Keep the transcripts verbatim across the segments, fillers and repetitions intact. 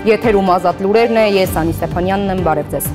Եթերում ազատ լուրերն է, ես Անի Ստեփանյանն եմ, բարև ձեզ։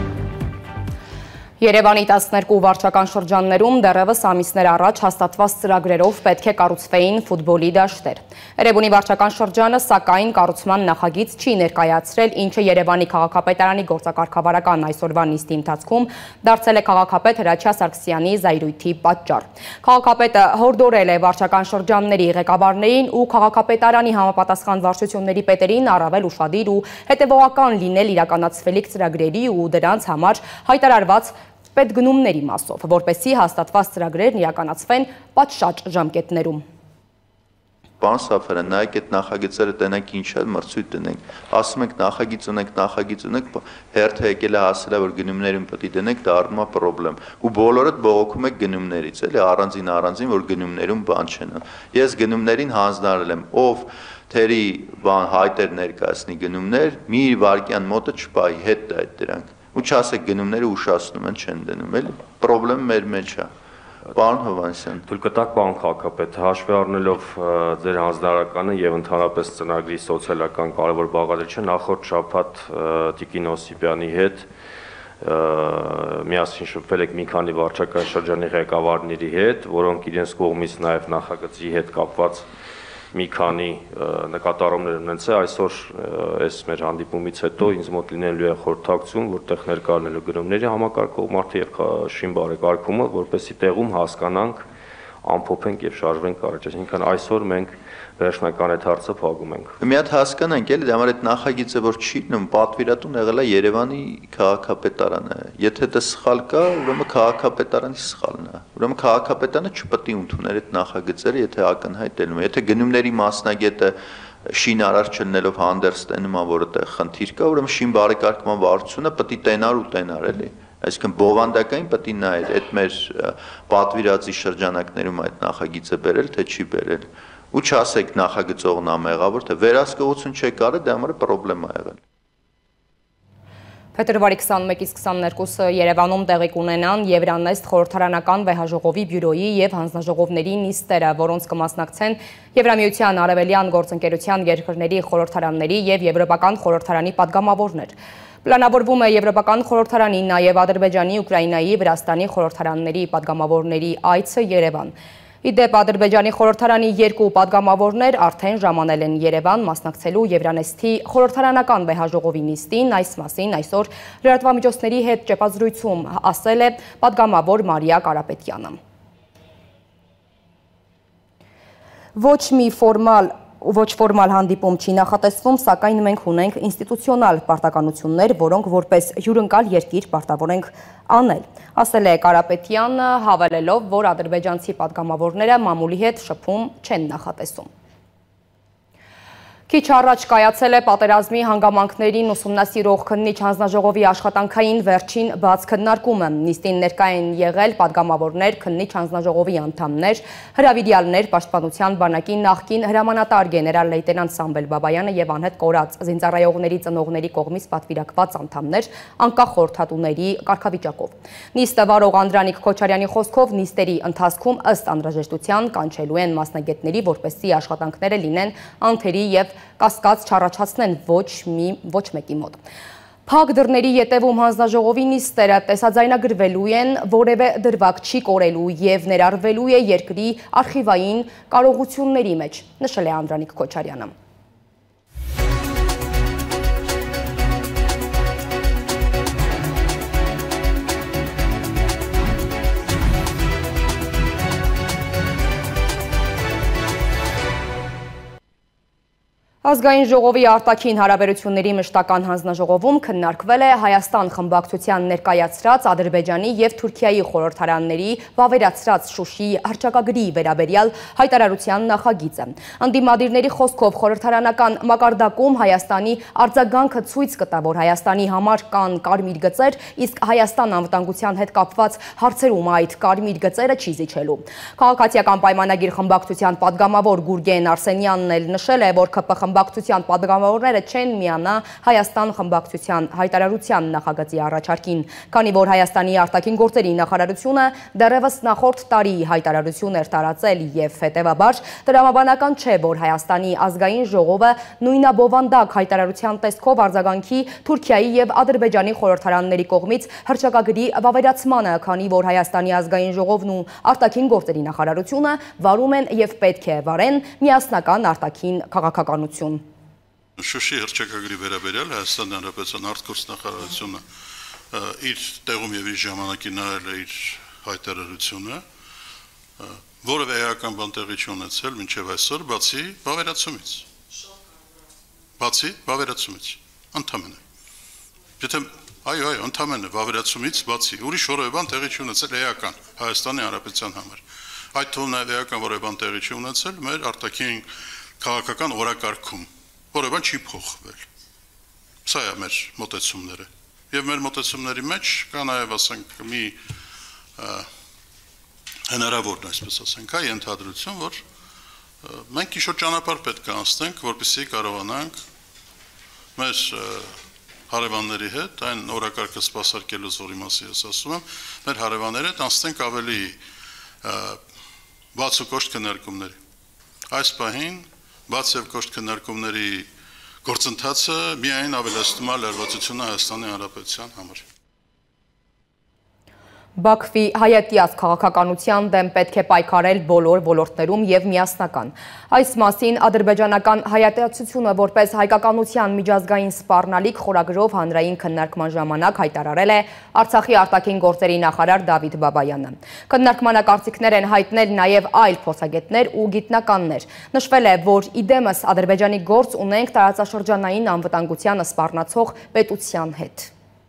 Երևանի տասներկու վարչական շրջաններում դեռևս ամիսներ առաջ հաստատված ծրագրերով պետք է կառուցվեին ֆուտբոլի դաշտեր։ Երևանի վարչական շրջանը սակայն կառուցման նախագիծ չի ներկայացրել, ինչը Երևանի քաղաքապետարանի գործակարգավարական այսօրվա նիստի ընթացքում դարձել է քաղաքապետ Հրաչյա Սարգսյանի զայրույթի պատճառ։ Քաղաքապետը հորդորել է վարչական շրջանների ղեկավարներին ու քաղաքապետարանի համապատասխան վարչությունների պետերին առավել ուշադիր ու հետևողական լինել իրականացվելիք ծրագրերի ու դրանց համար հայտարարված պետգնումների մասով, որպեսզի հաստատված ծրագրերն իրականացվեն պատշաճ ժամկետներում։ Պարոն Սաֆարյան, նայեք այդ նախագծերը տենենք ինչ է, մրցույթ դնենք, ասում ենք նախագիծ ունենք, նախագիծ ունենք, հերթը եկել է հասել է, որ գնումներում պետք է դնենք, դա առնում է պրոբլեմ։ Ու բոլորդ բողոքում եք գնումներից, էլի առանձին առանձին, որ գնումներում բան չեն։ Ես գնումներին հանձնարարել եմ, ով թերի բան հայտեր ներկայացնի գնումներ, մի վարկյան մոտը չպայի, հետ այդ դրանք։ Ու չասեք գնումները ուշացնում են, չեն դնում, էլի պրոբլեմը մեր մեջ է։ Պարոն Հովհաննիսյան, թույլ կտակ պարոն քաղաքապետ, հաշվի առնելով ձեր հանձնարարականը եւ ընդհանրապես ծրագրի սոցիալական կարևոր բաղադրիչը, նախորդ շաբաթ Տիկին Օսիպյանի հետ միասին շփվել եք մի քանի վարչական շրջանի ղեկավարների հետ, որոնք իրենց կողմից նաեւ նախագծի հետ կապված մի քանի նկատառումներ ունեցել, այսօր այս մեր հանդիպումից հետո ինձ մոտ լինելու է խորհրդակցություն, որտեղ ներկայացնելու գնումների համակարգող մարդը եւ շին բարեկարգումը, որպեսզի տեղում հասկանանք, ամփոփենք եւ շարժվենք առաջ, այսինքն այսօր մենք վերջնական այդ հարցը փակում ենք։ Մի հատ հասկանանք, էլի, դա համար այդ նախագիծը որ չի դնում, պատվիրատուն եղել է Երևանի քաղաքապետարանը։ Եթե դա սխալ կա, ուրեմն քաղաքապետարանի սխալն է։ Ուրեմն քաղաքապետարանը չպետք է ընդուներ այդ նախագծերը, եթե ակնհայտ ելնում է։ Եթե գնումների մասնագետը շինարար չլնելով հանդերձ տենում է, որ այդտեղ խնդիր կա, ուրեմն շին բարեկարգման վարչությունը պետք է տենար ու տենար, էլի։ Այսինքն բովանդակային պետք է նայել, այդ մեր պատվիրացի շրջանակներում այդ նախագիծը բերել, թե չի բերել։ Ու չասեք նախագծողն է մեղավոր, թե վերահսկողություն չեք արել, դա համար պրոբլեմ է եղել։ Փետրվարի քսանմեկից քսաներկուսը Երևանում տեղի կունենան Եվրանեստ խորհրդարանական վեհաժողովի բյուրոյի եւ հանձնաժողովների նիստերը, որոնց կմասնակցեն Եվրամիության արևելյան գործընկերության երկրների խորհրդարանների եւ Եվրոպական խորհրդարանի падգամավորներ։ Պլանավորվում է Եվրոպական խորհրդարանի, նաև Ադրբեջանի, Ուկրաինայի, Վրաստանի խորհրդարանների падգամավորների այցը Երևան։ Իդեպ Ադրբեջանի խորհրդարանի երկու падգամավորներ արդեն ժամանել են Երևան մասնակցելու Եվրանեստի խորհրդարանական վեհաժողովի նիստին, այս մասին այսօր լրատվամիջոցների հետ ճեպազրույցում ասել է падգամավոր Մարիա Կարապետյանը։ Ոչ մի ֆորմալ Ոչ ֆորմալ հանդիպում չի նախատեսվում, սակայն մենք ունենք ինստիտուցիոնալ պարտականություններ, որոնք որպես հյուրընկալ երկիր պարտավոր ենք անել, ասել է Կարապետյանը, հավելելով, որ ադրբեջանցի падգամավորները մամուլի հետ շփում չեն նախատեսում։ Քիչ առաջ կայացել է պատերազմի հանգամանքներին ուսումնասիրող քննիչ հանձնաժողովի աշխատանքային վերջին բաց քննարկումը։ Նիստին ներկա են եղել падգամավորներ, քննիչ հանձնաժողովի անդամներ, հրավիրյալներ, պաշտպանության բանակի նախկին հրամանատար գեներալ լեյտենանտ Սամվել Բաբայանը եւ անհետ կորած զինծառայողների ծնողների կողմից պատվիրակված անդամներ, անկախ խորհրդատուների կարգավիճակով։ Նիստը վարող Անդրանիկ Քոչարյանի խոսքով նիստերի ընթացքում ըստ անհրաժեշտության կանչելու են մասնագետների, որպեսզի աշխատանքները լինեն անթերի եւ կասկած չառաջացնեն ոչ մի ոչ մեկի մոտ։ Փակ դռների ետևում հանձնաժողովի նիստերը տեսաձայնագրվելու են, որևէ դրվագ չի կորելու եւ ներառվելու է երկրի արխիվային կարողությունների մեջ, նշել է Անդրանիկ Քոչարյանը։ Ազգային ժողովի արտաքին հարաբերությունների մշտական հանձնաժողովում քննարկվել է Հայաստան խմբակցության ներկայացրած Ադրբեջանի եւ Թուրքիայի խորհրդարանների վավերացրած Շուշիի հռչակագրի վերաբերյալ հայտարարության նախագիծը։ Անդիմադիրների խոսքով խորհրդարանական մակարդակում Հայաստանի արձագանքը ցույց կտա, որ Հայաստանի համար կան կարմիր գծեր, իսկ Հայաստան անվտանգության հետ կապված հարցերում այդ կարմիր գծերը չի զիջելու։ Քաղաքացիական պայմանագիր խմբակցության падգամավոր Գուրգեն Արսենյանն էլ նշել է, որ ՔՊ խմբակցության պատգամավորները չեն միանա Հայաստան խմբակցության հայտարարության նախագծի առաջարկին, քանի որ Հայաստանի արտաքին գործերի նախարարությունը դեռևս նախորդ տարի հայտարարություն էր տարածել եւ հետեւաբար տրամաբանական չէ, որ Հայաստանի ազգային ժողովը նույնաբովանդակ հայտարարության տեսքով արձագանքի Թուրքիայի եւ Ադրբեջանի խորհրդարանների կողմից հռչակագրի վավերացմանը, քանի որ Հայաստանի ազգային ժողովն ու արտաքին գործերի նախարարությունը վարում են եւ պետք է վարեն միասնական արտաքին քաղաքականություն։ Շուշի հռչակագրի վերաբերյալ Հայաստանի Հանրապետության արտգործ նախարարությունը իր տեղում եւ իր ժամանակին նայել է իր հայտարարությունը, որևէ էական բան տեղի չունեցել մինչեւ այսօր, բացի վավերացումից։ Բացի վավերացումից, ընդհանրապես։ Եթե այո, այո, ընդհանրապես վավերացումից բացի ուրիշ որևէ բան տեղի չունեցել էական Հայաստանի Հանրապետության համար։ Այդ թվում նաև էական որևէ բան տեղի չի ունեցել մեր արտաքին քաղաքական օրակարգում, որևէ բան չի փոխվել։ Սա է մեր մոտեցումները։ Եվ մեր մոտեցումների մեջ կա նաև, ասենք, մի հնարավոր, այսպես ասենք, այ ենթադրություն, որ մենք ինչ-որ ճանապարհ պետք է անցնենք, որպեսզի կարողանանք մեր հարևանների հետ, այն օրակարգը սպասարկելուց, որի մասին ես ասում եմ, մեր հարևանների հետ անցնենք ավելի բաց ու կոշտ քննարկումների։ Այս պահին բաց եւ կոշտ քննարկումների գործընթացը միայն ավելացնում է լարվածությունը Հայաստանի Հանրապետության համար։ Բաքվի հայատյաց քաղաքականության դեմ պետք է պայքարել բոլոր ոլորտներում եւ միասնական։ Այս մասին ադրբեջանական հայատյացությունը որպես հայկականության միջազգային սպառնալիք խորագրով հանրային քննարկման ժամանակ հայտարարել է Արցախի արտաքին գործերի նախարար Դավիթ Բաբայանը։ Քննարկմանակարծիքներ են հայտնել նաեւ այլ փորձագետներ ու գիտնականներ։ Նշվել է, որ իդեմս Ադրբեջանի գործ ունենք տարածաշրջանային անվտանգությանը սպառնացող պետության հետ։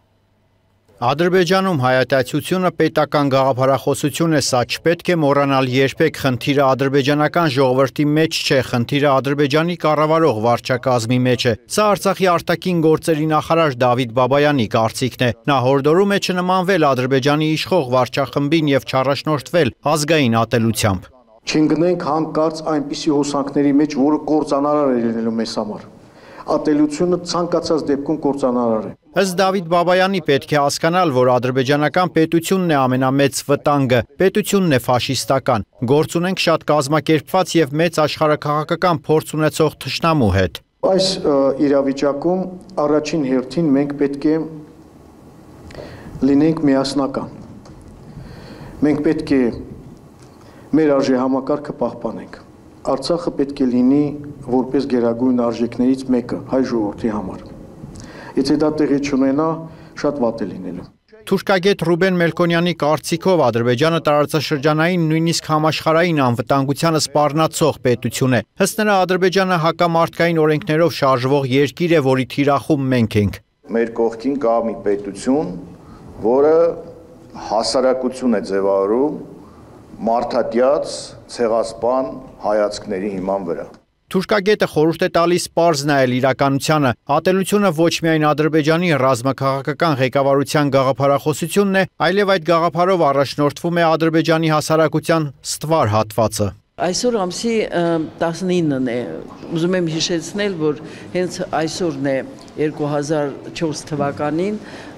Ադրբեջանում հայատյացությունը պետական գաղափարախոսություն է, սա չպետք է մոռանալ երբեք, խնդիրը ադրբեջանական ժողովրդի մեջ չէ, խնդիրը Ադրբեջանի կառավարող վարչակազմի մեջ է։ Սա Արցախի արտաքին գործերի նախարար Դավիթ Բաբայանի կարծիքն է։ Նա հորդորում է չնմանվել Ադրբեջանի իշխող վարչախմբին եւ չառաջնորդվել ազգային ատելությամբ։ Չընկնենք հանկարծ այնպիսի հոսանքների մեջ, որը կործանարար է լինելու մեզ համար։ Ատելությունը ցանկացած դեպքում կործանարար է։ Ըստ Դավիթ Բաբայանի պետք է հասկանալ, որ ադրբեջանական պետությունն է ամենամեծ վտանգը, պետությունն է ֆաշիստական։ Գործ ունենք շատ կազմակերպված եւ մեծ աշխարհաքաղաքական փորձ ունեցող թշնամու հետ։ Այս իրավիճակում առաջին հերթին մենք պետք է լինենք միասնական։ Մենք պետք է մեր արժեհամակարգը պահպանենք։ Արցախը պետք է լինի որպես գերագույն արժեքներից մեկը հայ ժողովրդի համար։ Եթե դա տեղի չունենա, շատ վատ է լինելու։ Թուրքագետ Ռուբեն Մելքոնյանի կարծիքով Ադրբեջանը տարածաշրջանային նույնիսկ համաշխարհային անվտանգությանը սպառնացող պետություն է։ Ըստ նրա Ադրբեջանը հակամարտկային օրենքներով շարժվող երկիր է, որի թիրախում մենք ենք։ Մեր կողքին կա մի պետություն, որը հասարակություն է ձևավորում մարդատյաց, ցեղասպան հայացքների հիման վրա։ Թուրքագետը խորհուրդ է տալիս պարզ նայել իրականությանը։ Ատելությունը ոչ միայն Ադրբեջանի ռազմաքաղաքական ղեկավարության գաղափարախոսությունն է, այլև այդ գաղափարով առաջնորդվում է Ադրբեջանի հասարակության ստվար հատվածը։ Այսօր ամսի տասնինն է, ուզում եմ հիշեցնել, որ հենց այսօրն է երկու հազար չորս թվականին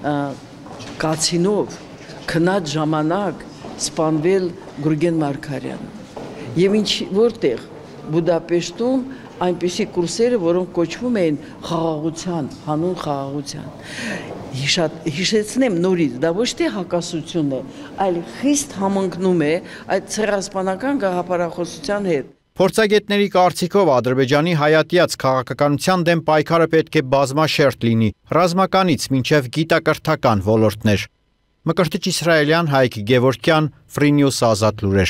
կացինով քնած ժամանակ սպանվել Գուրգեն Մարգարյանը։ Եվ ինչ որտեղ Բուդապեշտում այնպիսի կուրսերը, որոնք կոչվում էին խաղաղության, հանուն խաղաղության։ Հիշեցնեմ նորից, դա ոչ թե հակասություն է, այլ խիստ համընկնում է այդ ցեղասպանական գաղափարախոսության հետ։ Փորձագետների կարծիքով Ադրբեջանի հայատյաց քաղաքականության դեմ պայքարը պետք է բազմաշերտ լինի, ռազմականից մինչև գիտակրթական ոլորտներ։ Մկրտիչ իսրայելյան Հայկ Գևորգյան, Freenews Ազատ լուրեր։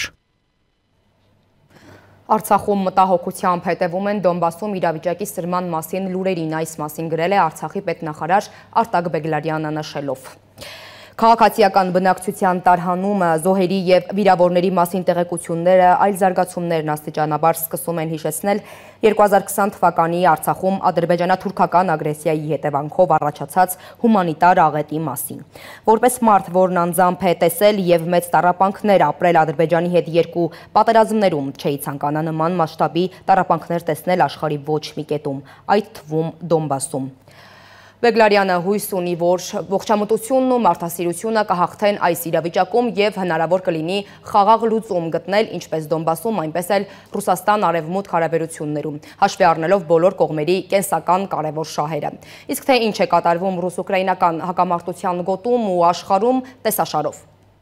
Արցախում մտահոգությամբ հետևում են Դոնբասում իրավիճակի սրման մասին լուրերին, այս մասին գրել է Արցախի պետնախարար Արտակ Բեգլարյանը նշելով. Քաղաքացիական բնակչության տարհանումը, զոհերի և վիրավորների մասին տեղեկությունները այլ զարգացումներն աստիճանաբար սկսում են հիշեցնել երկու հազար քսան թվականի Արցախում ադրբեջանա-թուրքական ագրեսիայի հետևանքով առաջացած հումանիտար աղետի մասին։ Որպես մարդ, որն անձամբ է տեսել և մեծ տառապանքներ ապրել Ադրբեջանի հետ երկու պատերազմներում, չէի ցանկանա նման մասշտաբի տառապանքներ տեսնել աշխարհի ոչ մի կետում, այդ թվում Դոնբասում։ Բեգլարյանը հույս ունի, որ ողջամտությունն ու մարդասիրությունը կհաղթեն այս իրավիճակում և հնարավոր կլինի խաղաղ լուծում գտնել ինչպես Դոնբասում, այնպես էլ Ռուսաստան-Արևմուտք հարաբերություններում, հաշվի առնելով բոլոր կողմերի կենսական կարևոր շահերը։ Իսկ թե ինչ է կատարվում ռուս-ուկրաինական հակամարտության գոտում ու աշխարհում, տեսաշարով։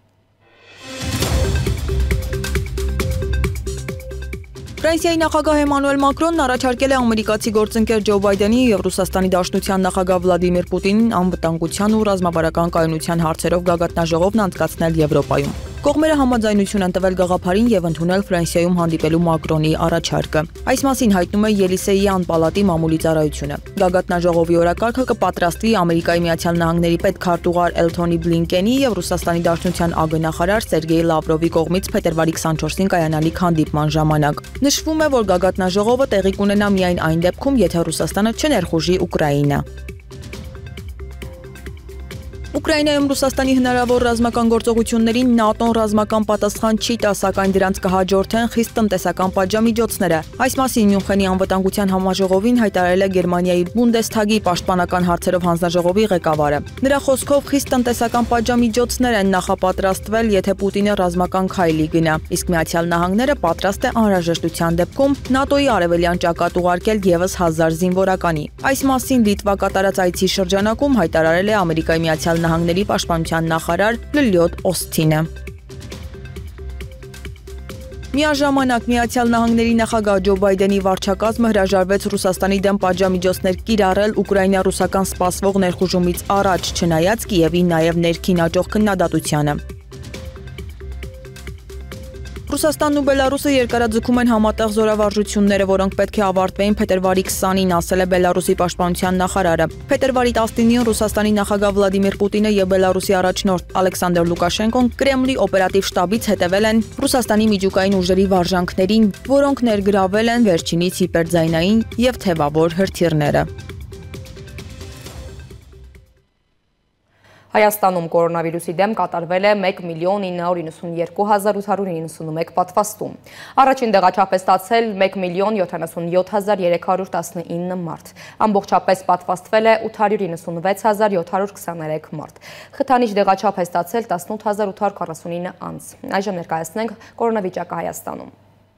Ֆրանսիայի նախագահ Էմանուել Մակրոնն առաջարկել է ամերիկացի գործընկեր Ջո Բայդենի և Ռուսաստանի Դաշնության նախագահ Վլադիմիր Պուտինին անվտանգության ու ռազմավարական կայունության հարցերով գագաթնաժողովն անցկացնել Եվրոպայում։ Կողմերը համաձայնություն են տվել գաղափարին և ընդունել Ֆրանսիայում հանդիպելու Մակրոնի առաջարկը։ Այս մասին հայտնում է Ելիսեյան պալատի մամուլի ծառայությունը։ Գագաթնաժողովի օրակարգը կպատրաստվի Ամերիկայի Միացյալ Նահանգների պետքարտուղար Էլթոնի Բլինկենի և Ռուսաստանի Դաշնության ագնախարար Սերգեյ Լավրովի կողմից փետրվարի քսանչորսին կայանալիք հանդիպման ժամանակ։ Նշվում է, որ գագաթնաժողովը տեղի կունենա միայն այն դեպքում, եթե Ռուսաստանը չներխուժի Ուկրաինա։ Ուկրաինայում Ռուսաստանի հնարավոր ռազմական գործողություններին ՆԱՏՕ-ն ռազմական պատասխան չի տա, սակայն դրանց կհաջորդեն խիստ տնտեսական պատժամիջոցները։ Այս մասին Մյունխենի անվտանգության համաժողովին հայտարարել է Գերմանիայի Բունդեսթագի պաշտպանական հարցերով հանձնաժողովի ղեկավարը։ Նրա խոսքով խիստ տնտեսական պատժամիջոցներ են նախապատրաստվել, եթե Պուտինը ռազմական քայլի գնա, իսկ Միացյալ Նահանգները պատրաստ է անհրաժեշտության դեպքում ՆԱՏՕ-ի արևելյան ճակատ ուղարկել ևս հազար զինվորականի։ Այս մասին Լիտվա կատարած այցի շրջանակում հայտարարել է Ամերիկայի Միացյալ Նահանգների պաշտպանության նախարար Լլյոտ Օսթինը։ Միաժամանակ Միացյալ Նահանգների նախագահ Ջո Բայդենի վարչակազմը հրաժարվեց Ռուսաստանի դեմ պատժամիջոցներ կիրառել ուկրաինա-ռուսական սպասվող ներխուժումից առաջ, չնայած Կիևի նաև ներքին աճող քննադատությանը։ Ռուսաստանն ու Բելարուսը երկարաձգում են համատեղ զորավարժությունները, որոնք պետք է ավարտվեին փետրվարի քսանին, ասել է Բելարուսի պաշտպանության նախարարը։ Փետրվարի տասնինին Ռուսաստանի նախագահ Վլադիմիր Պուտինը եւ Բելարուսի առաջնորդ Ալեքսանդր Լուկաշենկոն Կրեմլի օպերատիվ շտաբից հետևել են Ռուսաստանի միջուկային ուժերի վարժանքներին, որոնք ներգրավել են վերջինից հիպերձայնային եւ թեվավոր հրթիռները։ Հայաստանում կորոնավիրուսի դեմ կատարվել է մեկ միլիոն ինը հարյուր իննսունյերկու հազար ութ հարյուր իննսունմեկ պատվաստում։ Առաջին դեղաչափ է ստացել մեկ միլիոն յոթանասունյոթ հազար երեք հարյուր տասնինը մարդ։ Ամբողջապես պատվաստվել է ութ հարյուր իննսունվեց հազար յոթ հարյուր քսաներեք մարդ։ Խթանիչ դեղաչափ է ստացել տասնութ հազար ութ հարյուր քառասունինը անձ։ Այժմ ներկայացնենք կորոնավիճակը Հայաստանում։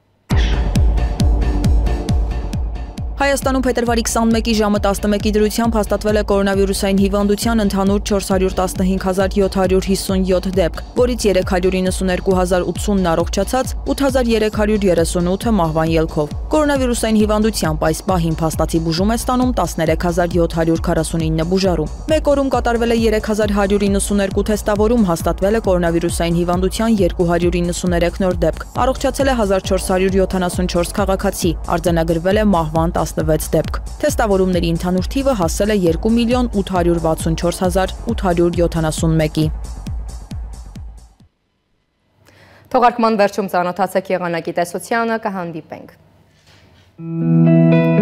Հայաստանում փետրվարի քսանմեկի ժամը տասնմեկի դրությամբ հաստատվել է կորոնավիրուսային հիվանդության ընդհանուր չորս հարյուր տասնհինգ հազար յոթ հարյուր հիսունյոթ դեպք, որից երեք հարյուր իննսուներկու հազար ութսունն առողջացած, ութ հազար երեք հարյուր երեսունութը մահվան ելքով։ Կորոնավիրուսային հիվանդությամբ այս պահին փաստացի բուժում է ստանում տասներեք հազար յոթ հարյուր քառասունինը բուժարու։ Մեկ օրում կատարվել է երեք հազար հարյուր իննսուներկու թեստավորում, հաստատվել է կորոնավիրուսային հիվանդության երկու հարյուր իննսուներեք նոր դեպք։ Առողջացել է հազար չորս հարյուր յոթանասունչորս քաղաքացի, արձանագրվել է մահվան տասնվեց դեպք։ Թեստավորումների ընդհանուր թիվը հասել է երկու միլիոն ութ հարյուր վաթսունչորս հազար ութ հարյուր յոթանասունմեկի։ Թողարկման վերջում ծանոթացեք եղանակի տեսությանը, կհանդիպենք։